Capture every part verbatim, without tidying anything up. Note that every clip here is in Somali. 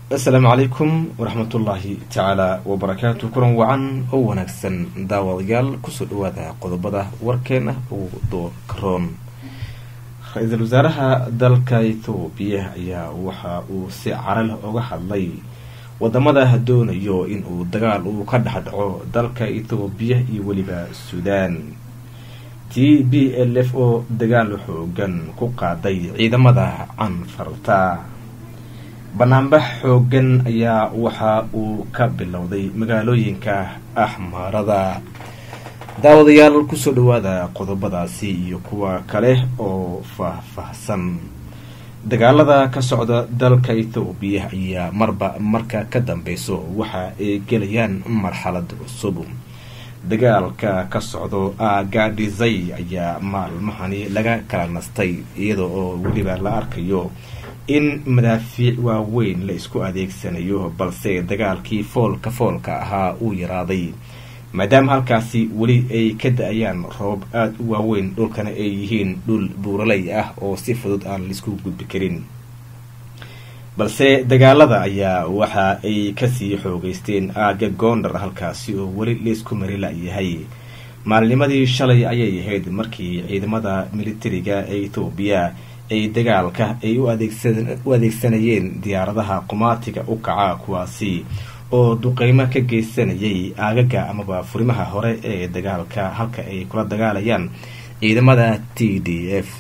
السلام عليكم ورحمة الله تعالى وبركاته. كلن وعن أو ونكسن داواليال كسر وذا قضبضة وركنه ودور كرون. رئيس الوزراء دالك إثيوبيا يا وحا وسعر له وحا لي ودمده دون يو إنه دجال وقد حدعو دالك إثيوبيا يولبا السودان. تي بي ال اف او دجال حوجن كوكادي عيد مده عن فرتا. بنامبح حوجن يا وحا وكبلودي مقالوينكا أحمردا. daawadayaal ku soo dhawaada qodobadaasi iyo kuwa kale oo faahfaahsan. dagaalada ka socda dalka Itoobiya ayaa marba marka ka dambayso waxa ay galayaan marxalad cusub. dagaalka ka socdo Agadizay ayaa maalmahani laga kala nastay iyadoo oo waliba la arkayo in madaafiic waaweyn la isku adeegsanayo, balse dagaalkii foolka foolka ahaa uu yaraaday maadaama halkaasi weli ay ka da'ayaan roob aad u waaweyn, dhulkana ay yihiin dhul buuraley ah oo si fudud aan la isku gudbi karin. balse dagaalada ayaa waxa ay kasii xoogeysteen aaga Gondar, halkaasi oo weli la isku mari la'yahay. maalnimadii shalay ayay ahayd markii ciidamada militariga ee Itoobiya ay dagaalka ay u adeegsanayeen diyaaradaha qumaatiga u kaca, kuwaasi oo duqeymo ka geysanayay aagaga amaba furimaha hore ee dagaalka halka ay kula dagaalayaan ciidamada T D F.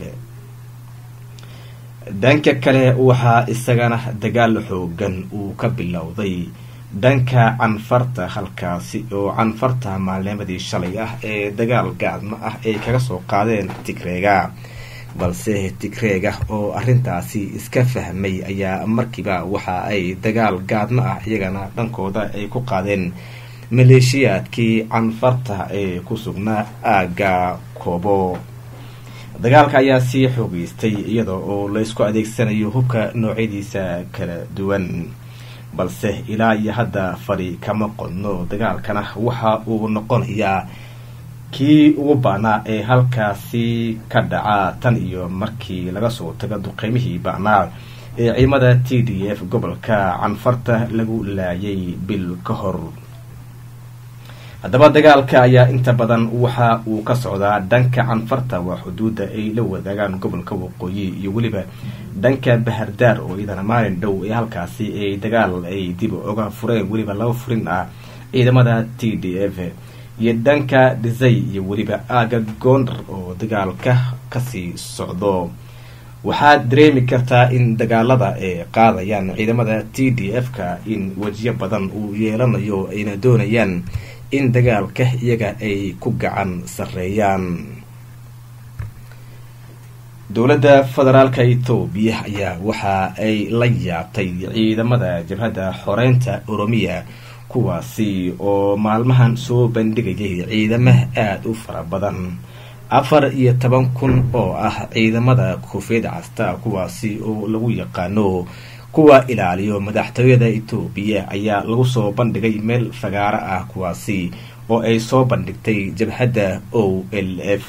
dhanka kale waxaa isagana dagaal xoogan uu ka bilowday dhanka Canfarta, halkaasi oo Canfarta maalnimadii shalay ah ee dagaal gaadma ah ay kaga soo qaadeen Tigreega, balse Tigreega oo arintaasi iska fahmay ayaa markiiba waxa ay dagaal gaadma ah iyagana dhankooda ay ku qaadeen maleeshiyaadkii Canfarta ee ku sugnaa aaga Kobo. dagaalka ayaa sii xoogeystay iyadoo oo la isku adeegsanayo hubka noocyadiisa kala duwan, balse ilaa iyo hadda fari kama qodno. dagaalkana waxa uu noqonayaa kii ugu baanaa ee halkaasi ka dhaca tan iyo markii laga soo tago duqeymihii baanaa ee ciidamada T D F gobolka Canfarta lagu laayay bil ka hor. haddaba dagaalka ayaa inta badan waxa uu ka socdaa dhanka Canfarta, waa xuduuda ay la wadaagaan gobolka waqooyi iyo weliba dhanka Bahardar oo iyadana maalin dhow ee halkaasi ay dagaal ay dib uga fureen weliba laba furin ah ciidamada T D F, iyo dhanka Dizay iyo weliba aaga Gondar oo dagaalka kasii socdo. waxaad dareemi kartaa in dagaalada ay qaadayaan ciidamada T D F-ka in wajiyo badan uu yeelanayo, ayna doonayaan in dagaalka iyaga ay ku gacan sareeyaan. dowladda federaalka Itoobiya ayaa waxa ay la yaabtay ciidamada jabhadda xoreynta Oromiya, kuwaasi oo maalmahan soo bandhigayay ciidamo aad u fara badan, afar iyo toban kun oo ah ciidamada koofiyada casta, kuwaasi oo lagu yaqaano kuwa ilaaliyo madaxtooyada Itoobiya ayaa lagu soo bandhigay meel fagaara ah, kuwaasi oo ay soo bandhigtay jabhadda O L F.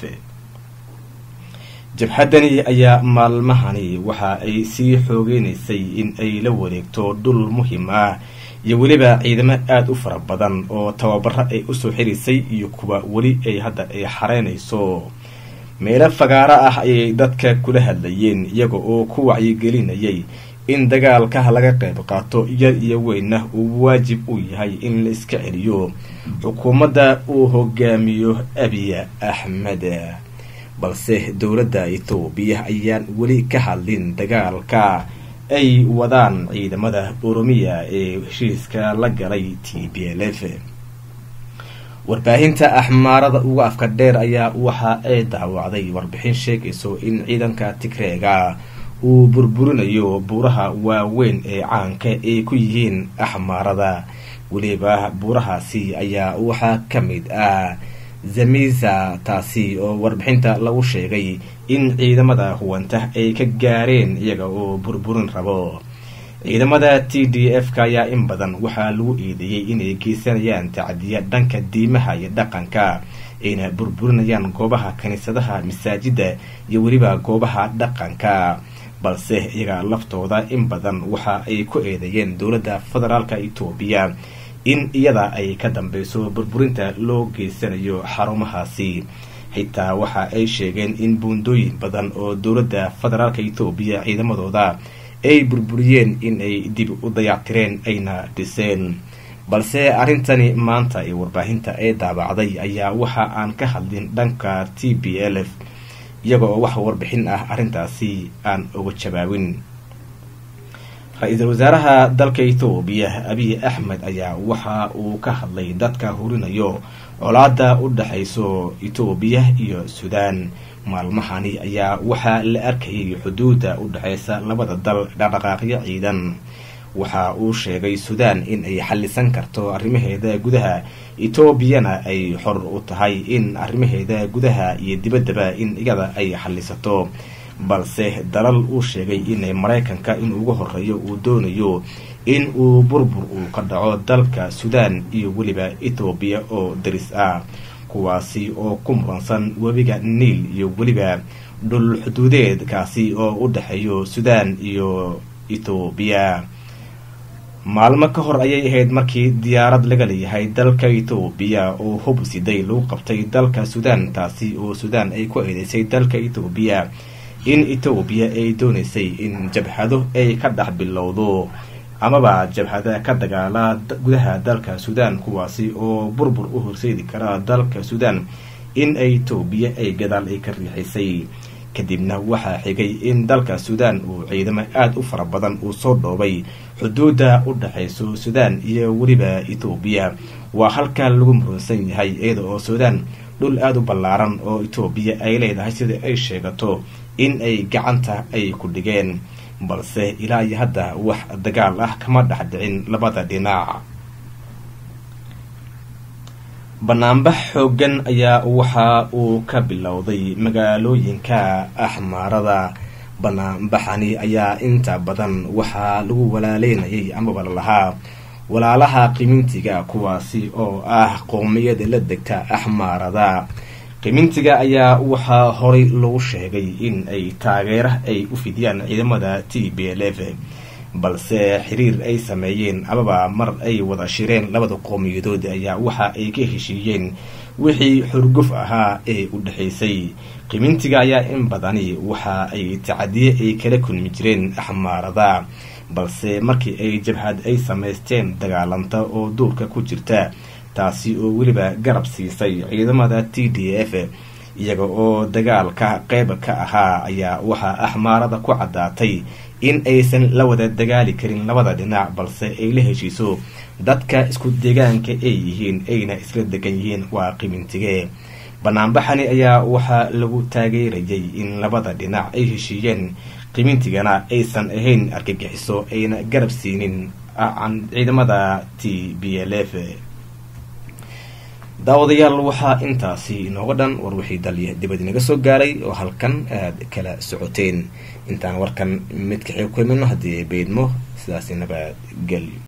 jabhadani ayaa maalmahani waxa ay sii xoogeynaysay in ay la wareegto dhul muhiim ah iyo weliba ciidamo aad u fara badan oo tababaro ay usoo xirisay iyo kuwa weli ay hadda ay xareynayso. meelo fagaara ah ayay dadka kula hadlayeen iyaga oo ku wacyigelinayay in dagaalka laga qayb qaato yar iyo weynna uu waajib u yahay in la iska celiyo xukuumadda uu hogaamiyo Abiy Ahmed. balse dowladda Itoobiya ayaan weli ka hadlin dagaalka ay wadaan ciidamada Oromiya ee heshiiska la galay T P L F. warbaahinta axmaarada ugu afka dheer ayaa waxa ay daawacday warbixin sheegayso in ciidanka Tigreega uu burburinayo buuraha waaweyn ee caanka ay ku yihiin axmaarada. weliba buurahaasi ayaa waxa ka mid ah Zamiza, taasi oo warbixinta lagu sheegay in ciidamada huwanta ay ka gaareen iyaga oo burburin rabo. ciidamada T D F-ka ayaa in badan waxaa lagu eedeeyay inay geysanayaan tacdiya dhanka diimaha iyo dhaqanka, ayna burburinayaan goobaha kaniisadaha, masaajida iyo weliba goobaha dhaqanka. balse iyaga laftooda in badan waxa ay ku eedeeyeen dowladda federaalka Itoobiya in iyada ay ka dambeyso burburinta loo geysanayo xarumahaasi. xitaa waxa ay sheegeen in buundooyin badan oo dowladda federaalka Itoobiya ciidamadooda ay burburiyeen in ay dib u dayactireen ayna dhiseen. balse arintani maanta ee warbaahinta ee daabacday ayaa waxa aan ka hadlin dhanka T P L F iyaga oo wax warbixin ah arintaasi aan uga jawaabin. ra-iisul wasaaraha dalka Itoobiya Abiy Ahmed ayaa waxa uu ka hadlay dadka hurinayo colaada u dhaxayso Itoobiya iyo Suudaan. maalmahani ayaa waxa la arkayay xuduuda u dhaxaysa labada dal dhaqdhaqaaqyo ciidan. waxa uu sheegay Suudaan in ay xallisan karto arrimaheeda gudaha, Itoobiyana ay xor u tahay in arrimaheeda gudaha iyo dibaddaba in iyada ay xallisato. balse dalal uu sheegay in Mareykanka in ugu horeeyo uu doonayo in uu burbur uu ka dhaco dalka Suudaan iyo waliba Itoobiya oo daris ah, kuwaasi oo ku muransan webiga Niil iyo waliba dhul xuduudeed kaasi oo u dhaxeeyo Suudaan iyo Itoobiya. maalmo ka hor ayay ahayd markii diyaarad laga leeyahay dalka Itoobiya oo hub siday lagu qabtay dalka Suudaan, taasi oo Suudaan ay ku eedeysay dalka Itoobiya in Itoobiya ay doonaysay in jabhado ay ka dhex bilowdo amaba jabhada ka dagaala gudaha dalka Suudaan, kuwaasi oo burbur u horseedi kara dalka Suudaan in ay Itoobiya ay gadaal ay ka riixisay. kadibna waxaa xigay in dalka Suudaan uu ciidamo aad u fara badan uu soo dhoobay xuduuda u dhaxayso Suudaan iyo waliba Itoobiya. waa halka lagu muransan yahay iyada oo Suudaan dhul aad u ballaaran oo Itoobiya ay leedahay sida ay sheegato in ay gacanta ay ku dhigeen, balse ilaa iyo hadda wax dagaal ah kama dhaxdhicin labada dhinac. banaanbax xoogan ayaa waxa uu ka bilowday magaalooyinka Axmaarada. banaanbaxani ayaa inta badan waxaa lagu walaaleynayay amaba lahaa walaalaha qimintiga, kuwaasi oo ah qoomiyada la degta Axmaarada. qimintiga ayaa waxaa horay lagu sheegay in ay taageero ay u fidiyaan ciidamada T P L F, balse xiriir ay sameeyeen amaba mar ay wada shireen labada qowmiyadood ayaa waxa ay ka heshiiyeen wixii xurguf ahaa ee u dhaxaysay. qimintiga ayaa in badani waxa ay tacadiye ay kala kulmi jireen Axmaarada, balse markii ay jabhad ay sameysteen dagaalanta oo duurka ku jirta, taasi oo waliba garab siisay ciidamada T D F iyaga oo dagaalka qayb ka ahaa, ayaa waxa Axmaarada ku cadaatay in aysan la wada dagaali karin labada dhinac, balse ay la heshiiso dadka isku deegaanka ay yihiin ayna isla degan yihiin. waa qimintige. banaanbaxani ayaa waxaa lagu taageerayay in labada dhinac ay heshiiyeen, qimintigana aysan ahayn argagixiso ayna garab siinin ciidamada T P L F. daawadayaal waxaa intaasi inooga dhan war wixii dalya dibad inaga soo gaaray oo halkan aad kala socoteen. intaan warkan mid ka xig ku imano haddii ay beedmo sidaasi nabad gelyo.